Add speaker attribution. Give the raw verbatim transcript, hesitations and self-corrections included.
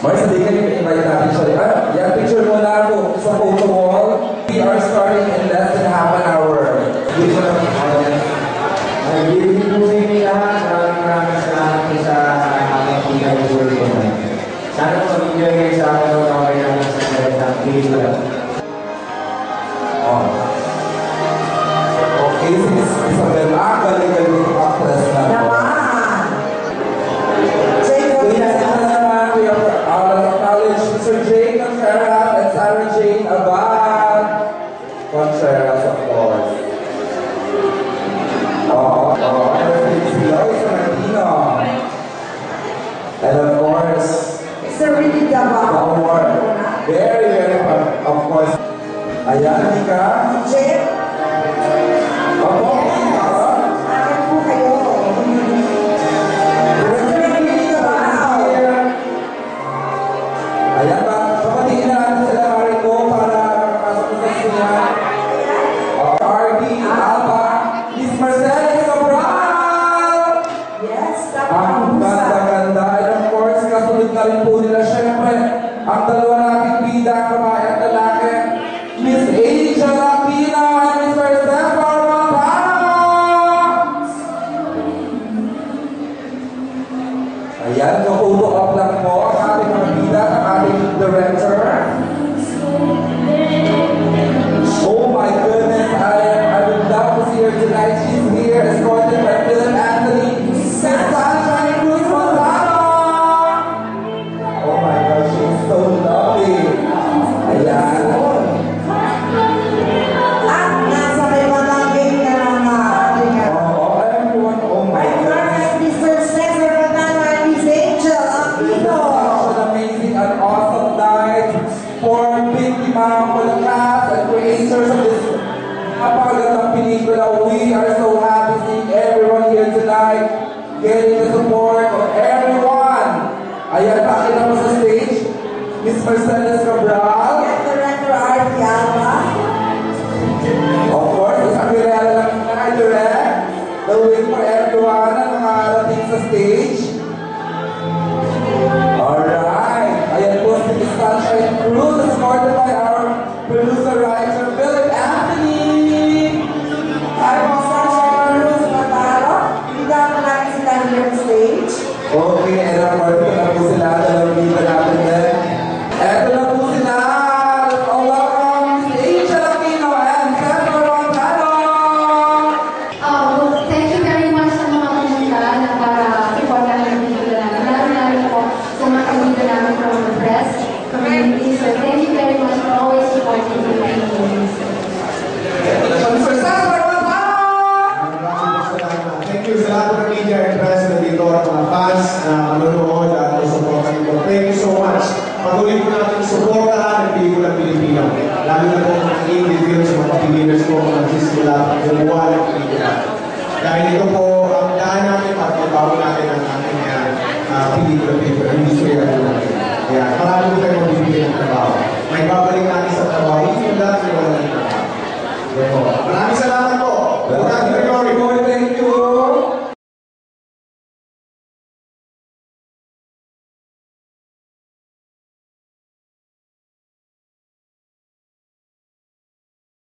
Speaker 1: Mars, hindi ka invite natin siya. Ah, yan, picture mo na ako sa photo wall. We are starting in less than half an hour. Dito na ang audience.
Speaker 2: Nag-ibig po sa inyo lahat. Maraming maraming salamat po sa aking pinag-uwi ko. Sana po mag-enjoy kayo sa akin o kaway namin sa kanilang video.
Speaker 1: Oh. Okay, si Miss Isabel, ah, galing-galing yung actress na.
Speaker 3: Naman!
Speaker 1: We are acknowledge Mister Jane Contreras and Sarah Jane Abad Contreras, of course. Oh, oh, si Lois Martino. And of course,
Speaker 3: Mister Ricky Gabao.
Speaker 1: Very, very fun, of course. Ayan, Mika.
Speaker 3: Jane.
Speaker 1: Opo, Mika.
Speaker 3: Akin po kayo.
Speaker 1: Ayan ba? Papatiin na natin sila Mariko para makapasok sa sinyan. R B, Alba, Miss Mercedes Cabral!
Speaker 3: Yes,
Speaker 1: Ang ganda-ganda. And of course, kasunod na rin po nila syempre ang dalawa nating bida, kabayan lalaki, Miss Asia Lapina and Mister Zephyr Montano! Ayan, so-photo up lang po ang ating mga bida, ang ating director. Oh my goodness, I, I would love to see her tonight. She's here, escorted by Philip Anthony, Miss Sunshine Cruz Montano! Oh my gosh, she's so lovely. Ayan.
Speaker 3: At nasa may malagay na mga
Speaker 1: Oh, everyone, oh my
Speaker 3: my
Speaker 1: goodness.
Speaker 3: partner, Mister Cesar Montano and Miss Angel Aquino.
Speaker 1: Such an amazing and awesome night for Biktima, Malakas, and creators of this napakagandang pelikula. We are so happy seeing everyone here tonight, getting the support of everyone. Ayan, pakita mo sa stage, Miss Mercedes Cabral.
Speaker 3: And Director Artie Alba.
Speaker 1: Of course, isang kilala lang na direct. The wait for everyone na nakarating sa stage. Alright. Ayan po si Miss Sunshine Cruz, escorted by our producer writer, Philip Anthony.
Speaker 3: Hi, Miss Sunshine Cruz Montano. Hindi ako natin sila here on stage.
Speaker 1: Okay, and of course, ito na po sila. Dalawang dito natin din. Ito na po sila. Oh, welcome, Miss Angel Aquino and Zephyr Montano.
Speaker 4: Oh, thank you very much sa mga pumunta na para supportan ang video namin. Lalo-lalo po sa mga kaibigan namin from the press community. So thank you very much for always supporting the videos.
Speaker 1: Ito na siya, Mister Zephyr Montano.
Speaker 2: Thank you sa lahat ng media and press na dito at mga fans na manonood at suportan dito. Thank you so much. Patuloy po natin suportahan ang pelikula Pilipino. Lalo na po mga individual sa mga Pilipinas po, mga sisila, gumawa ng pelikula. Dahil ito po ang daan natin para mabago natin ang ating uh, pelikula Pilipino, ang historia po natin. Kaya marami po tayo magbibigay ng trabaho. May babalik natin sa trabaho, hindi mo dati wala ng trabaho. Maraming salamat po. Maraming